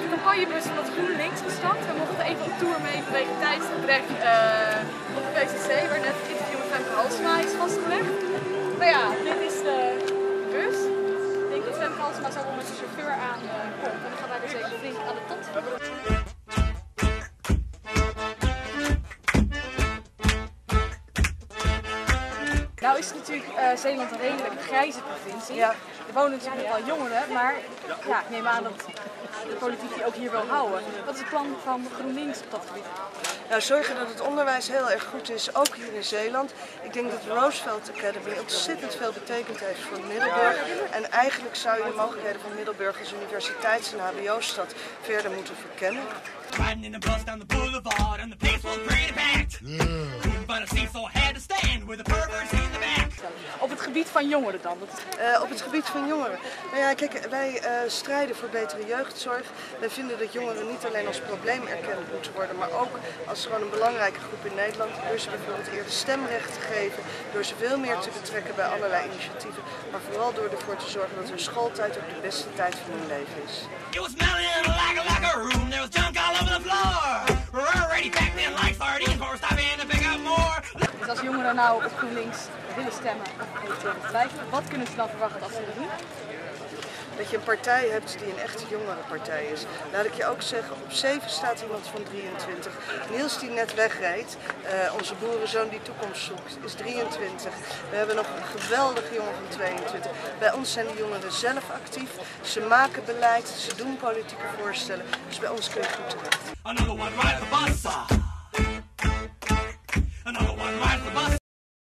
de campagnebus van het GroenLinks gestapt. We mochten even op tour mee vanwege tijdsgebrek op de PCC, waar net het interview met Femke Halsema is vastgelegd. Nou ja, dit is de bus. Ik denk dat Femke Halsema zo wel met zijn chauffeur aan komt. En dan gaan wij dus even flink aan de tot. Nou is het natuurlijk Zeeland een redelijk grijze provincie. Ja. Er wonen natuurlijk nog wel jongeren, maar ja, ik neem aan dat de politiek die ook hier wil houden. Wat is het plan van GroenLinks op dat gebied? Nou, zorgen dat het onderwijs heel erg goed is, ook hier in Zeeland. Ik denk dat de Roosevelt Academy ontzettend veel betekend heeft voor Middelburg. En eigenlijk zou je de mogelijkheden van Middelburg als universiteits- en hbo-stad verder moeten verkennen. Op het gebied van jongeren dan? Op het gebied van jongeren. Nou ja, kijk, wij strijden voor betere jeugdzorg. Wij vinden dat jongeren niet alleen als probleem erkend moeten worden, maar ook als gewoon een belangrijke groep in Nederland. Door ze bijvoorbeeld eerder stemrecht te geven, door ze veel meer te betrekken bij allerlei initiatieven, maar vooral door ervoor te zorgen dat hun schooltijd ook de beste tijd van hun leven is. Dus als jongeren nou op GroenLinks willen stemmen of twijfelen, wat kunnen ze dan verwachten als ze dat doen? Dat je een partij hebt die een echte jongerenpartij is. Laat ik je ook zeggen, op 7 staat iemand van 23. Niels die net wegrijdt, onze boerenzoon die toekomst zoekt, is 23. We hebben nog een geweldige jongen van 22. Bij ons zijn de jongeren zelf actief, ze maken beleid, ze doen politieke voorstellen. Dus bij ons kun je goed terecht.